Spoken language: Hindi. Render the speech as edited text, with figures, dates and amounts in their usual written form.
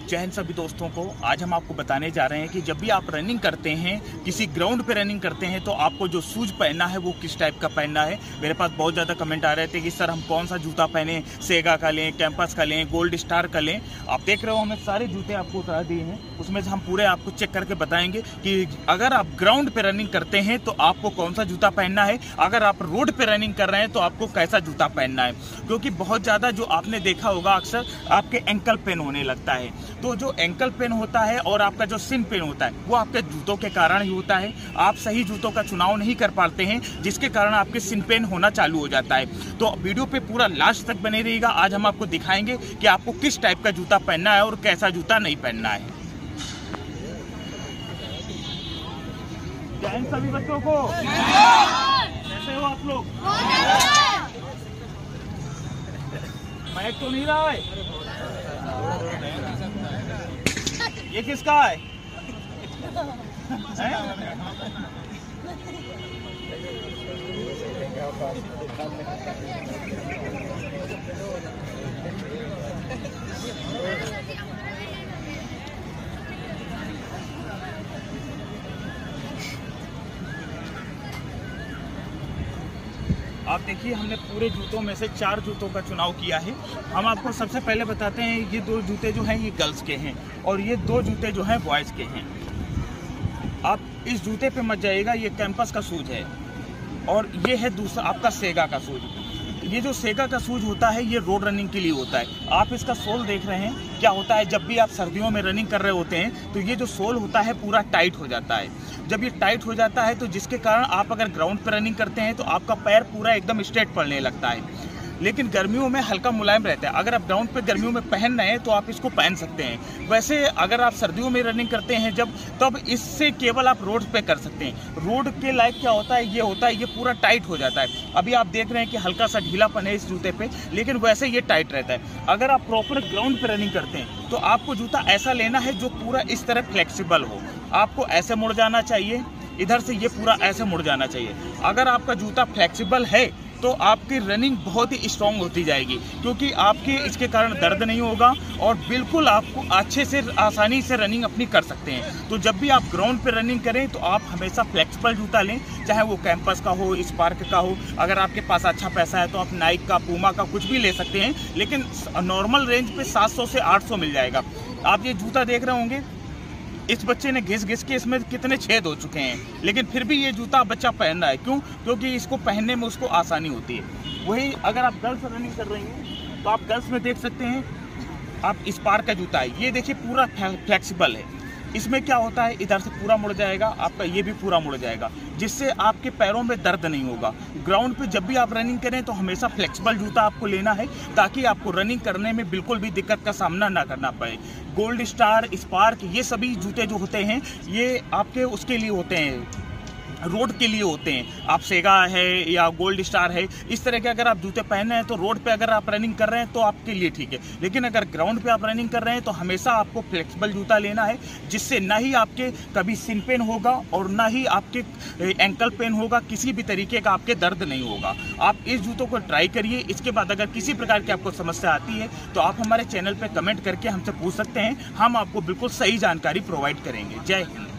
जय हिंद सभी दोस्तों को। आज हम आपको बताने जा रहे हैं कि जब भी आप रनिंग करते हैं, किसी ग्राउंड पे रनिंग करते हैं, तो आपको जो शूज पहनना है वो किस टाइप का पहनना है। मेरे पास बहुत ज़्यादा कमेंट आ रहे थे कि सर हम कौन सा जूता पहने, सेगा का लें, कैंपस का लें, गोल्ड स्टार का लें। आप देख रहे हो हमने सारे जूते आपको उतार दिए हैं, उसमें से हम पूरे आपको चेक करके बताएंगे कि अगर आप ग्राउंड पे रनिंग करते हैं तो आपको कौन सा जूता पहनना है, अगर आप रोड पे रनिंग कर रहे हैं तो आपको कैसा जूता पहनना है। क्योंकि बहुत ज़्यादा जो आपने देखा होगा अक्सर आपके एंकल पेन होने लगता है, तो जो एंकल पेन होता है और आपका जो सिन पेन होता है वो आपके जूतों के कारण ही होता है। आप सही जूतों का चुनाव नहीं कर पाते हैं, जिसके कारण आपके सिन पेन होना चालू हो जाता है। तो वीडियो पे पूरा लास्ट तक बने रहिएगा। आज हम आपको दिखाएंगे कि आपको किस टाइप का जूता पहनना है और कैसा जूता नहीं पहनना है। जय हिंद सभी बच्चों को। कैसे हो आप लोग? मैच तो नहीं रहा है। ये किसका है? आप देखिए हमने पूरे जूतों में से 4 जूतों का चुनाव किया है। हम आपको सबसे पहले बताते हैं, ये 2 जूते जो हैं ये गर्ल्स के हैं और ये 2 जूते जो हैं बॉयज़ के हैं। आप इस जूते पे मत जाइएगा, ये कैंपस का शूज है और ये है दूसरा आपका सेगा का शूज। ये जो सेगा का शूज होता है ये रोड रनिंग के लिए होता है। आप इसका सोल देख रहे हैं, क्या होता है जब भी आप सर्दियों में रनिंग कर रहे होते हैं तो ये जो सोल होता है पूरा टाइट हो जाता है। जब ये टाइट हो जाता है तो जिसके कारण आप अगर ग्राउंड पर रनिंग करते हैं तो आपका पैर पूरा एकदम स्ट्रेट पड़ने लगता है। लेकिन गर्मियों में हल्का मुलायम रहता है। अगर आप ग्राउंड पे गर्मियों में पहन रहे हैं तो आप इसको पहन सकते हैं। वैसे अगर आप सर्दियों में रनिंग करते हैं तब इससे केवल आप रोड पे कर सकते हैं। रोड के लायक क्या होता है, ये पूरा टाइट हो जाता है। अभी आप देख रहे हैं कि हल्का सा ढीलापन है इस जूते पे, लेकिन वैसे ये टाइट रहता है। अगर आप प्रॉपर ग्राउंड पे रनिंग करते हैं तो आपको जूता ऐसा लेना है जो पूरा इस तरह फ्लेक्सिबल हो। आपको ऐसे मुड़ जाना चाहिए, इधर से ये पूरा ऐसे मुड़ जाना चाहिए। अगर आपका जूता फ्लेक्सिबल है तो आपकी रनिंग बहुत ही स्ट्रॉन्ग होती जाएगी, क्योंकि आपके इसके कारण दर्द नहीं होगा और बिल्कुल आपको अच्छे से आसानी से रनिंग अपनी कर सकते हैं। तो जब भी आप ग्राउंड पे रनिंग करें तो आप हमेशा फ्लेक्सिबल जूता लें, चाहे वो कैंपस का हो, स्पार्क का हो। अगर आपके पास अच्छा पैसा है तो आप नाइक का, पूमा का कुछ भी ले सकते हैं, लेकिन नॉर्मल रेंज पे 700 से 800 मिल जाएगा। आप ये जूता देख रहे होंगे, इस बच्चे ने घिस के इसमें कितने छेद हो चुके हैं, लेकिन फिर भी ये जूता बच्चा पहन रहा है। क्यों? क्योंकि इसको पहनने में उसको आसानी होती है। वही अगर आप गर्ल्स रनिंग कर रही हैं तो आप गर्ल्स में देख सकते हैं, आप स्पार्क का जूता है, ये देखिए पूरा फ्लेक्सिबल है। इसमें क्या होता है, इधर से पूरा मुड़ जाएगा, आपका ये भी पूरा मुड़ जाएगा, जिससे आपके पैरों में दर्द नहीं होगा। ग्राउंड पे जब भी आप रनिंग करें तो हमेशा फ्लेक्सिबल जूता आपको लेना है, ताकि आपको रनिंग करने में बिल्कुल भी दिक्कत का सामना ना करना पड़े। गोल्ड स्टार, स्पार्क, ये सभी जूते जो होते हैं ये आपके उसके लिए होते हैं, रोड के लिए होते हैं। आप सेगा है या गोल्ड स्टार है, इस तरह के अगर आप जूते पहने हैं तो रोड पे अगर आप रनिंग कर रहे हैं तो आपके लिए ठीक है। लेकिन अगर ग्राउंड पे आप रनिंग कर रहे हैं तो हमेशा आपको फ्लेक्सिबल जूता लेना है, जिससे ना ही आपके कभी सिन पेन होगा और ना ही आपके एंकल पेन होगा, किसी भी तरीके का आपके दर्द नहीं होगा। आप इस जूतों को ट्राई करिए। इसके बाद अगर किसी प्रकार की आपको समस्या आती है तो आप हमारे चैनल पर कमेंट करके हमसे पूछ सकते हैं, हम आपको बिल्कुल सही जानकारी प्रोवाइड करेंगे। जय हिंद।